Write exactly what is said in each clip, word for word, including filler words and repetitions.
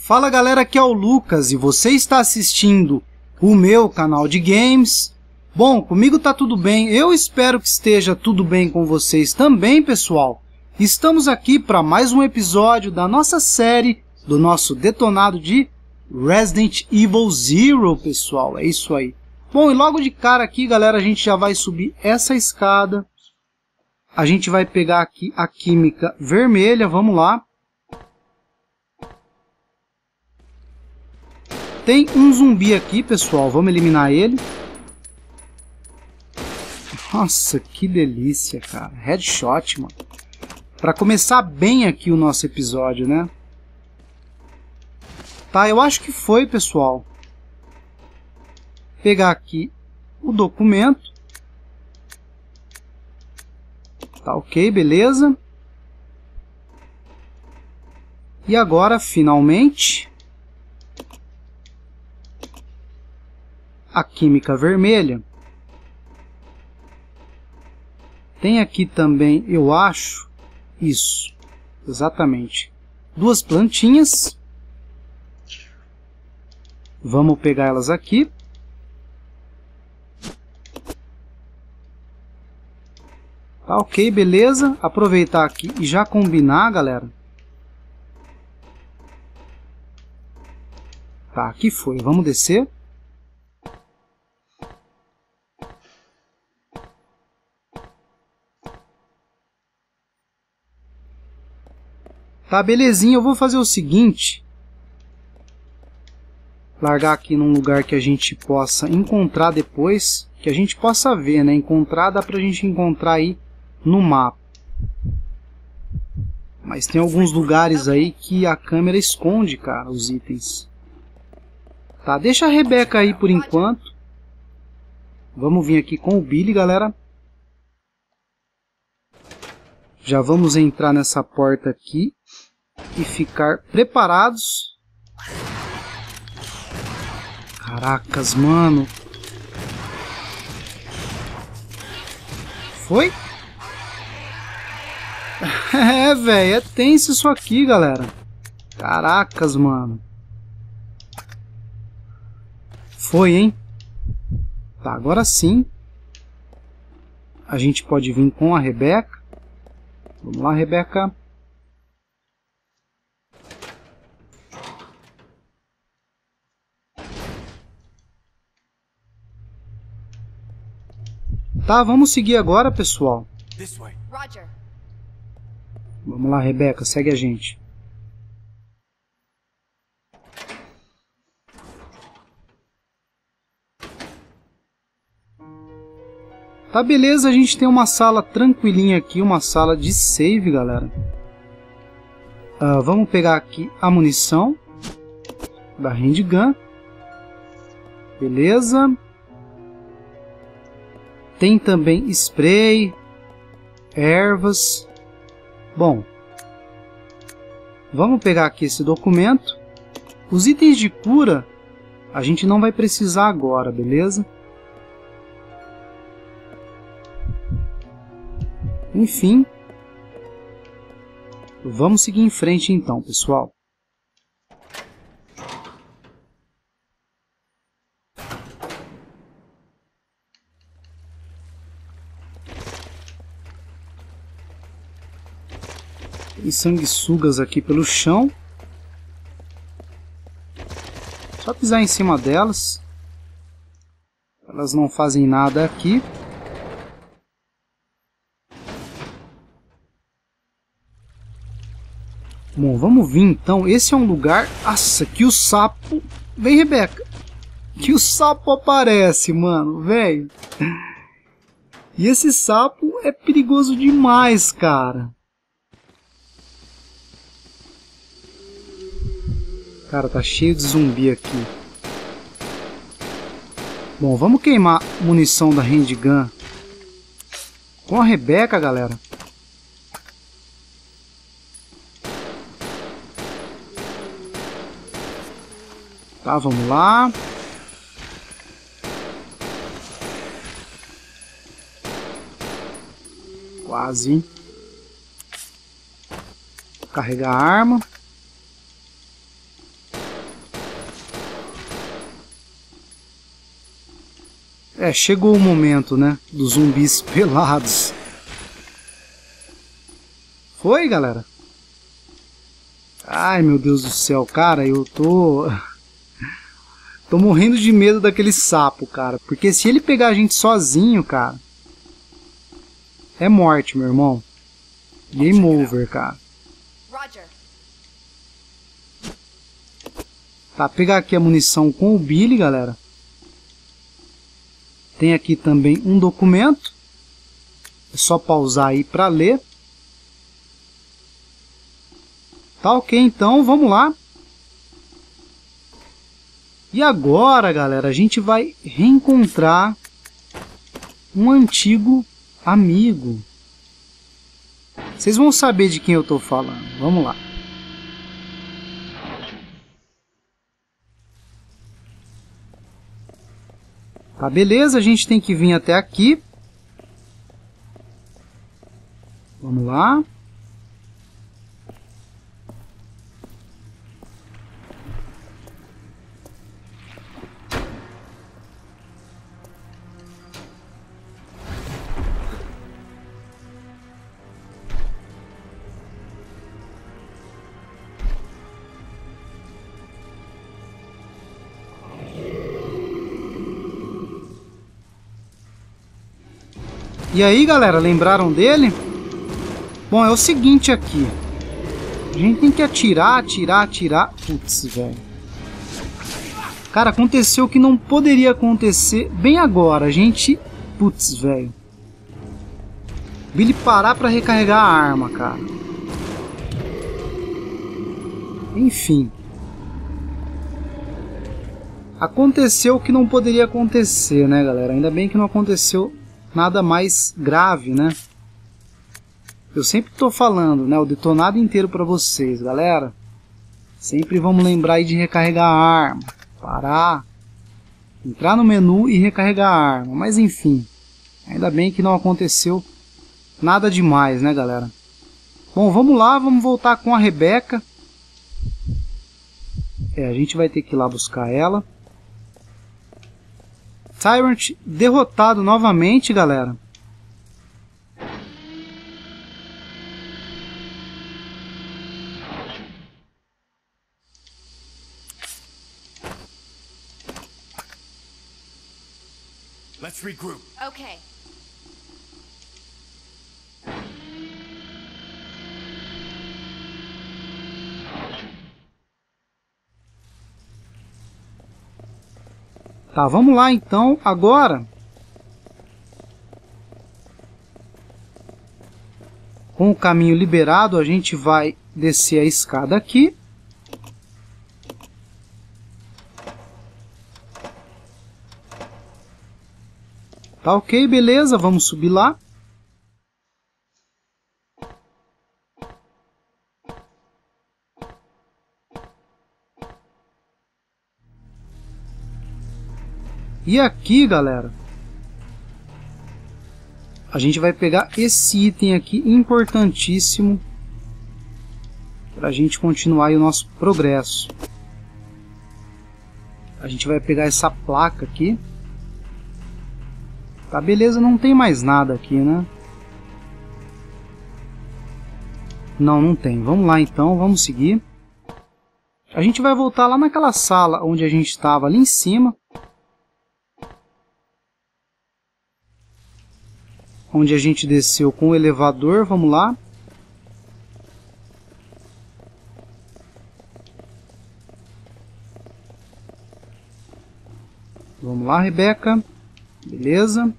Fala galera, aqui é o Lucas e você está assistindo o meu canal de games. Bom, comigo tá tudo bem, eu espero que esteja tudo bem com vocês também, pessoal. Estamos aqui para mais um episódio da nossa série, do nosso detonado de Resident Evil Zero, pessoal, é isso aí. Bom, e logo de cara aqui, galera, a gente já vai subir essa escada. A gente vai pegar aqui a química vermelha, vamos lá. Tem um zumbi aqui, pessoal, vamos eliminar ele. Nossa, que delícia, cara. Headshot, mano. Pra começar bem aqui o nosso episódio, né? Tá, eu acho que foi, pessoal. Pegar aqui o documento. Tá ok, beleza. E agora, finalmente, a química vermelha. Tem aqui também, eu acho, isso, exatamente, duas plantinhas. Vamos pegar elas aqui. Tá ok, beleza. Aproveitar aqui e já combinar, galera. Tá, aqui foi. Vamos descer. Tá, belezinha. Eu vou fazer o seguinte. Largar aqui num lugar que a gente possa encontrar depois. Que a gente possa ver, né? Encontrar, dá pra gente encontrar aí no mapa. Mas tem alguns lugares aí que a câmera esconde, cara, os itens. Tá, deixa a Rebeca aí por enquanto. Vamos vir aqui com o Billy, galera. Já vamos entrar nessa porta aqui e ficar preparados. Caracas, mano. Foi? É, velho, é tenso isso aqui, galera. Caracas, mano. Foi, hein? Tá, agora sim. A gente pode vir com a Rebeca. Vamos lá, Rebeca. Tá, vamos seguir agora, pessoal. Vamos lá, Rebeca, segue a gente. Tá, beleza, a gente tem uma sala tranquilinha aqui, uma sala de save, galera. Uh, vamos pegar aqui a munição da handgun. Beleza. Tem também spray, ervas. Bom, vamos pegar aqui esse documento. Os itens de cura a gente não vai precisar agora, beleza? Enfim, vamos seguir em frente então, pessoal. Tem sanguessugas aqui pelo chão. Só pisar em cima delas. Elas não fazem nada aqui. Bom, vamos vir então. Esse é um lugar... Nossa, que o sapo... Vem, Rebeca. Que o sapo aparece, mano, velho. E esse sapo é perigoso demais, cara. Cara, tá cheio de zumbi aqui. Bom, vamos queimar munição da handgun com a Rebeca, galera. Tá, vamos lá. Quase. Carregar a arma. É, chegou o momento, né? Dos zumbis pelados. Foi, galera? Ai, meu Deus do céu, cara, eu tô... tô morrendo de medo daquele sapo, cara. Porque se ele pegar a gente sozinho, cara... é morte, meu irmão. Game over, cara. Tá, pegar aqui a munição com o Billy, galera. Tem aqui também um documento. É só pausar aí pra ler. Tá ok, então, vamos lá. E agora, galera, a gente vai reencontrar um antigo amigo. Vocês vão saber de quem eu tô falando. Vamos lá. Tá, beleza, a gente tem que vir até aqui. Vamos lá. E aí, galera, lembraram dele? Bom, é o seguinte aqui. A gente tem que atirar, atirar, atirar. Putz, velho. Cara, aconteceu o que não poderia acontecer bem agora. A gente... Putz, velho. Billy parar pra recarregar a arma, cara. Enfim. Aconteceu o que não poderia acontecer, né, galera? Ainda bem que não aconteceu nada mais grave, né? Eu sempre tô falando, né? O detonado inteiro pra vocês, galera. Sempre vamos lembrar aí de recarregar a arma. Parar. Entrar no menu e recarregar a arma. Mas enfim. Ainda bem que não aconteceu nada demais, né, galera? Bom, vamos lá. Vamos voltar com a Rebecca. É, a gente vai ter que ir lá buscar ela. Tyrant derrotado novamente, galera. Let's regroup. Okay. Tá, vamos lá então. Agora, com o caminho liberado, a gente vai descer a escada aqui. Tá ok, beleza, vamos subir lá. E aqui, galera, a gente vai pegar esse item aqui importantíssimo para a gente continuar aí o nosso progresso. A gente vai pegar essa placa aqui. Tá, beleza, não tem mais nada aqui, né? Não, não tem. Vamos lá então, vamos seguir. A gente vai voltar lá naquela sala onde a gente estava ali em cima. Onde a gente desceu com o elevador, vamos lá. Vamos lá, Rebecca. Beleza.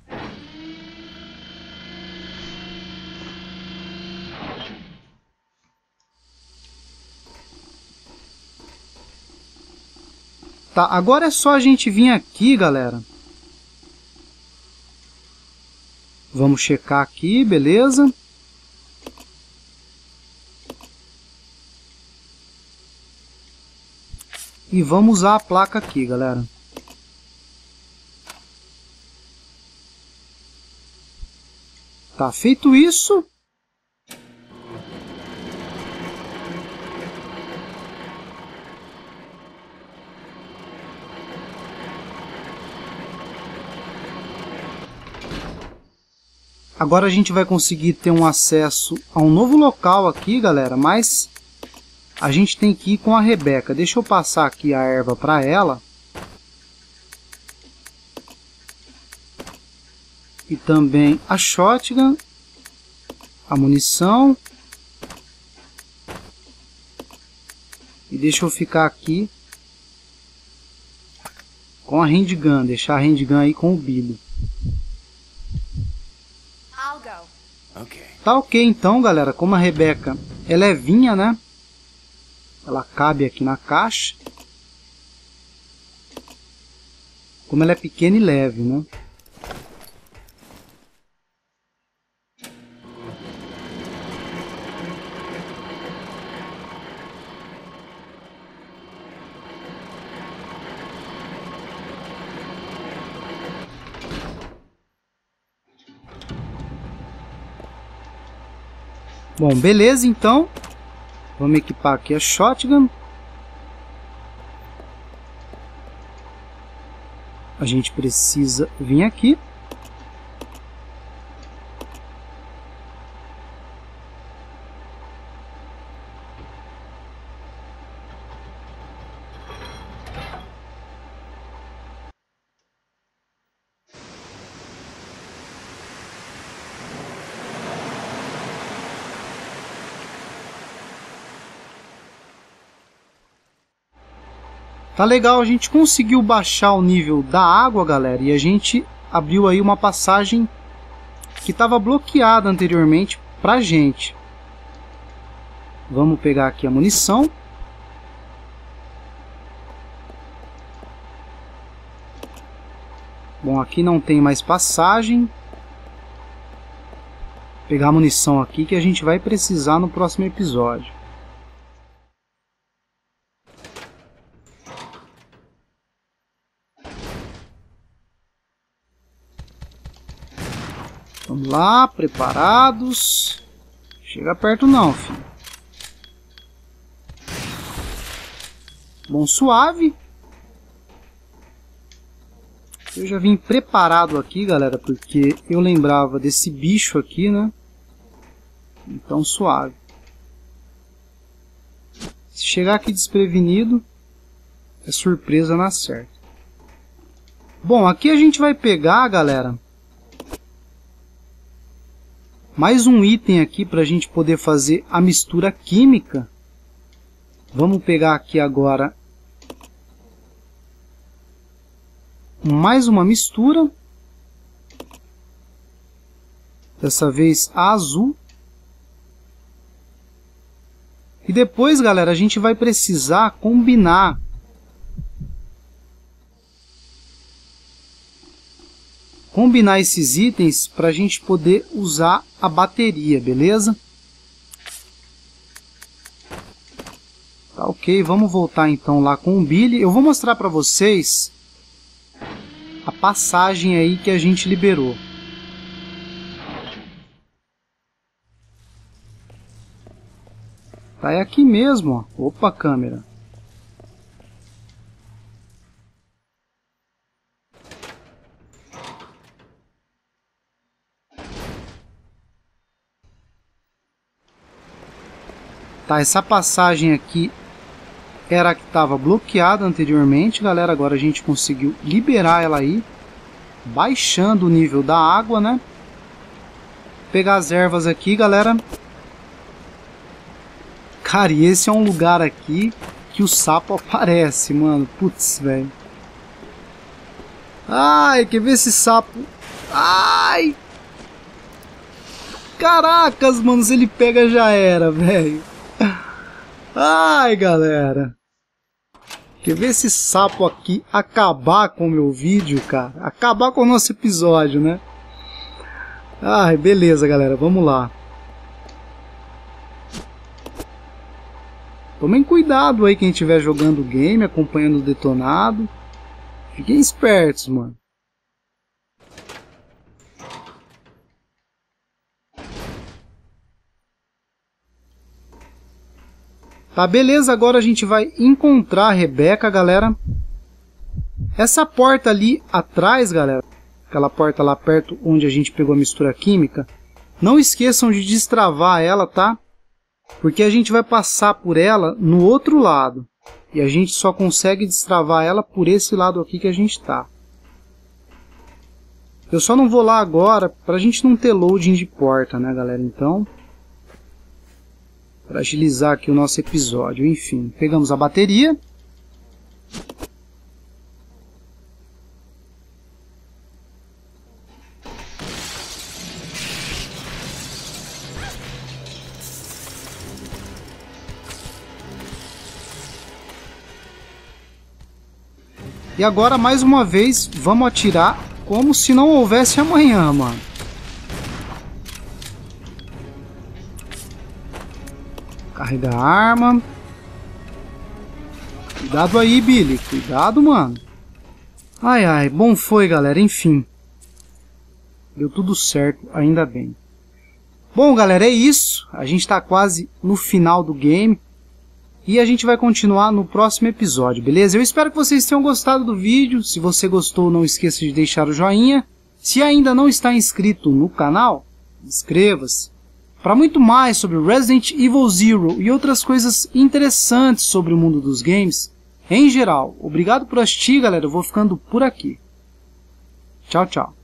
Tá, agora é só a gente vir aqui, galera. Vamos checar aqui, beleza? E vamos usar a placa aqui, galera. Tá, feito isso. Agora a gente vai conseguir ter um acesso a um novo local aqui, galera, mas a gente tem que ir com a Rebeca. Deixa eu passar aqui a erva para ela. E também a shotgun, a munição. E deixa eu ficar aqui com a handgun, deixar a handgun aí com o Billy. Okay. Tá ok então, galera, como a Rebeca é levinha, né? Ela cabe aqui na caixa. Como ela é pequena e leve, né? Bom, beleza, então. Vamos equipar aqui a shotgun. A gente precisa vir aqui. Tá legal, a gente conseguiu baixar o nível da água, galera, e a gente abriu aí uma passagem que estava bloqueada anteriormente pra gente. Vamos pegar aqui a munição. Bom, aqui não tem mais passagem. Vou pegar a munição aqui que a gente vai precisar no próximo episódio. Vamos lá, preparados. Chega perto não, filho. Bom, suave. Eu já vim preparado aqui, galera, porque eu lembrava desse bicho aqui, né? Então, suave. Se chegar aqui desprevenido, é surpresa na certa. Bom, aqui a gente vai pegar, galera, mais um item aqui para a gente poder fazer a mistura química. Vamos pegar aqui agora mais uma mistura. Dessa vez a azul. E depois, galera, a gente vai precisar combinar combinar esses itens para a gente poder usar a bateria, beleza? Tá ok, vamos voltar então lá com o Billy. Eu vou mostrar para vocês a passagem aí que a gente liberou. Tá, é aqui mesmo, ó. Opa, câmera. Tá, essa passagem aqui era a que estava bloqueada anteriormente, galera. Agora a gente conseguiu liberar ela aí, baixando o nível da água, né? Pegar as ervas aqui, galera. Cara, e esse é um lugar aqui que o sapo aparece, mano. Putz, velho. Ai, quer ver esse sapo? Ai! Caracas, mano, se ele pega já era, velho. Ai, galera. Quer ver esse sapo aqui acabar com o meu vídeo, cara? Acabar com o nosso episódio, né? Ai, beleza, galera. Vamos lá. Tomem cuidado aí quem estiver jogando o game, acompanhando o detonado. Fiquem espertos, mano. Tá, beleza, agora a gente vai encontrar a Rebeca, galera. Essa porta ali atrás, galera, aquela porta lá perto onde a gente pegou a mistura química. Não esqueçam de destravar ela, tá? Porque a gente vai passar por ela no outro lado. E a gente só consegue destravar ela por esse lado aqui que a gente tá. Eu só não vou lá agora pra gente não ter loading de porta, né, galera? Então, para agilizar aqui o nosso episódio. Enfim, pegamos a bateria. E agora, mais uma vez, vamos atirar como se não houvesse amanhã, mano. Carrega a arma. Cuidado aí, Billy. Cuidado, mano. Ai, ai. Bom foi, galera. Enfim. Deu tudo certo, ainda bem. Bom, galera, é isso. A gente tá quase no final do game. E a gente vai continuar no próximo episódio, beleza? Eu espero que vocês tenham gostado do vídeo. Se você gostou, não esqueça de deixar o joinha. Se ainda não está inscrito no canal, inscreva-se. Para muito mais sobre Resident Evil Zero e outras coisas interessantes sobre o mundo dos games, em geral. Obrigado por assistir, galera. Eu vou ficando por aqui. Tchau, tchau.